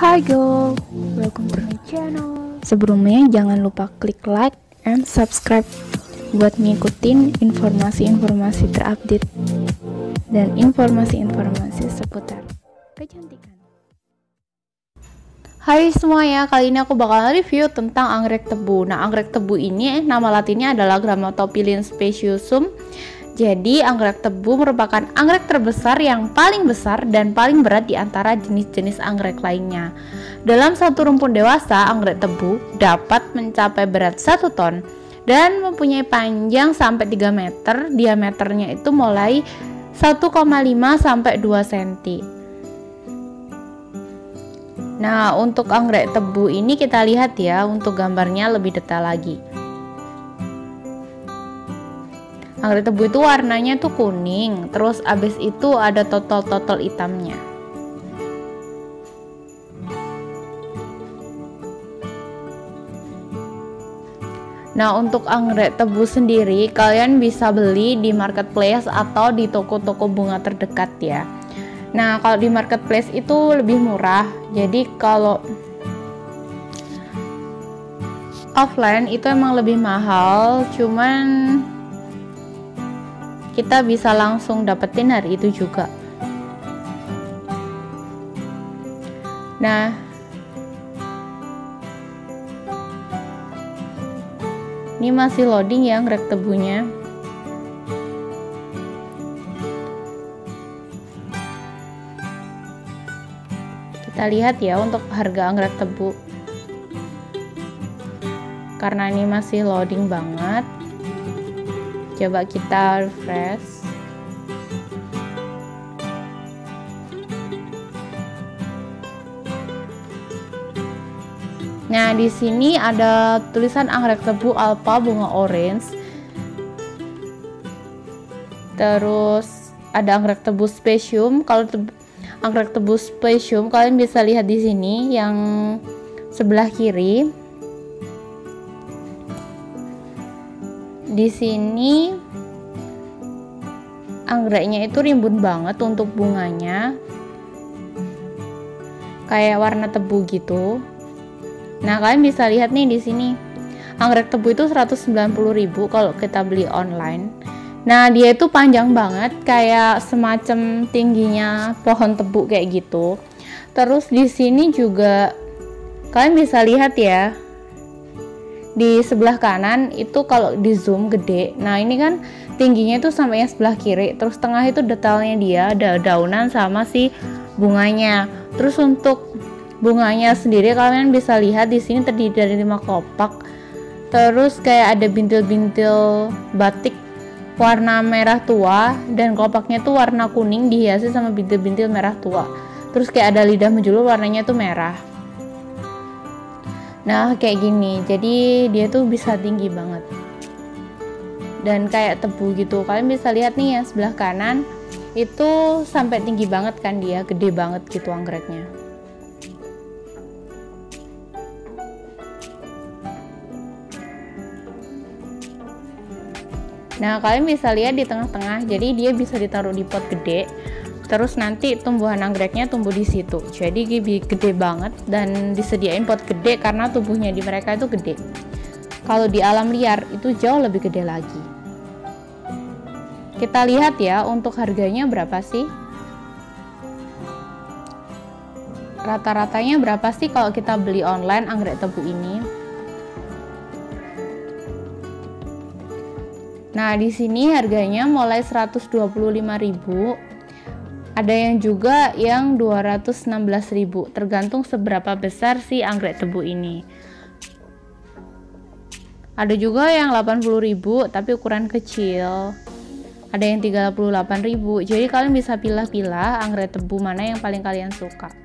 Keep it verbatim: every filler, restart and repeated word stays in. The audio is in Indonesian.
Hi girl, welcome to my channel. Sebelumnya jangan lupa klik like and subscribe buat ngikutin informasi-informasi terupdate dan informasi-informasi seputar kecantikan. Hai semuanya, kali ini aku bakal review tentang anggrek tebu. Nah, anggrek tebu ini nama latinnya adalah Grammatophyllum speciosum. Jadi, anggrek tebu merupakan anggrek terbesar yang paling besar dan paling berat di antara jenis-jenis anggrek lainnya. Dalam satu rumpun dewasa, anggrek tebu dapat mencapai berat satu ton dan mempunyai panjang sampai tiga meter, diameternya itu mulai satu koma lima sampai dua sentimeter. Nah, untuk anggrek tebu ini kita lihat ya, untuk gambarnya lebih detail lagi. Anggrek tebu itu warnanya tuh kuning, terus abis itu ada totol-totol hitamnya. Nah, untuk anggrek tebu sendiri kalian bisa beli di marketplace atau di toko-toko bunga terdekat ya. Nah, kalau di marketplace itu lebih murah. Jadi kalau offline itu emang lebih mahal, cuman kita bisa langsung dapetin hari itu juga. Nah, ini masih loading ya anggrek tebunya. Kita lihat ya untuk harga anggrek tebu. Karena ini masih loading banget. Coba kita refresh. Nah, di sini ada tulisan anggrek tebu alpha bunga orange. Terus ada anggrek tebu specium. Kalau tebu, anggrek tebu specium kalian bisa lihat di sini yang sebelah kiri. Di sini anggreknya itu rimbun banget untuk bunganya, kayak warna tebu gitu. Nah, kalian bisa lihat nih di sini anggrek tebu itu seratus sembilan puluh ribu kalau kita beli online. Nah, dia itu panjang banget, kayak semacam tingginya pohon tebu kayak gitu. Terus di sini juga kalian bisa lihat ya, di sebelah kanan itu kalau di zoom gede. Nah, ini kan tingginya itu sampai yang sebelah kiri. Terus tengah itu detailnya dia ada daunan sama si bunganya. Terus untuk bunganya sendiri kalian bisa lihat di sini terdiri dari lima kelopak. Terus kayak ada bintil-bintil batik warna merah tua dan kelopaknya tuh warna kuning dihiasi sama bintil-bintil merah tua. Terus kayak ada lidah menjulur warnanya tuh merah. Nah, kayak gini, jadi dia tuh bisa tinggi banget dan kayak tebu gitu. Kalian bisa lihat nih yang sebelah kanan itu sampai tinggi banget kan, dia gede banget gitu anggreknya. Nah, kalian bisa lihat di tengah-tengah, jadi dia bisa ditaruh di pot gede. Terus nanti tumbuhan anggreknya tumbuh di situ. Jadi gede banget dan disediain pot gede karena tubuhnya di mereka itu gede. Kalau di alam liar itu jauh lebih gede lagi. Kita lihat ya untuk harganya berapa sih? Rata-ratanya berapa sih kalau kita beli online anggrek tebu ini? Nah, di sini harganya mulai seratus dua puluh lima ribu. Ada yang juga yang dua ratus enam belas ribu, tergantung seberapa besar si anggrek tebu ini. Ada juga yang delapan puluh ribu tapi ukuran kecil. Ada yang tiga puluh delapan ribu. Jadi kalian bisa pilih-pilih anggrek tebu mana yang paling kalian suka.